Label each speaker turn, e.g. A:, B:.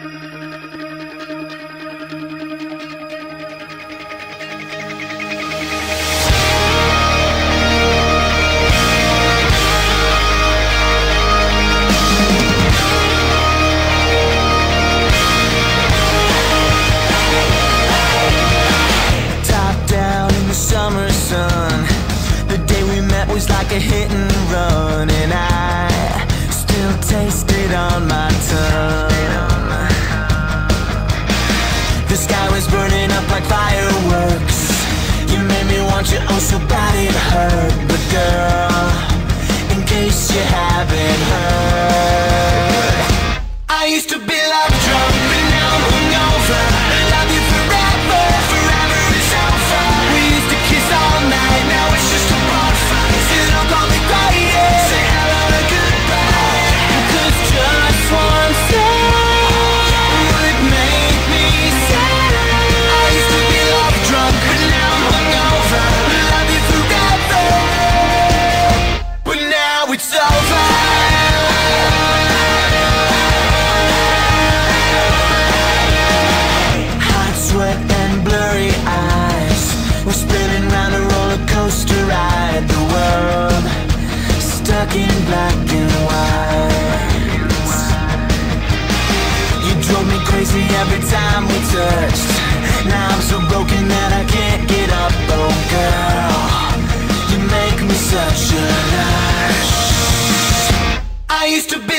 A: Was like a hit and run, and I still taste it on my tongue. The sky was burning up like fireworks. You made me want you oh so bad it hurt. But girl, in case you haven't heard, I used to be love drunk, but now I'm hungover. I love you forever, forever is over. We used to kiss all night, now it's just a bonfire. Don't call me quiet, say hello and goodbye. Cause just one thing would make me sad. I used to be love drunk, but now I'm hungover. Love you forever, but now it's over. Hot sweat and blurry eyes, we're spinning round a roller coaster ride. The world stuck in black and white. You drove me crazy every time we touched. Now I'm so broken that I can't get up. Oh girl, you make me such a rush. I used to be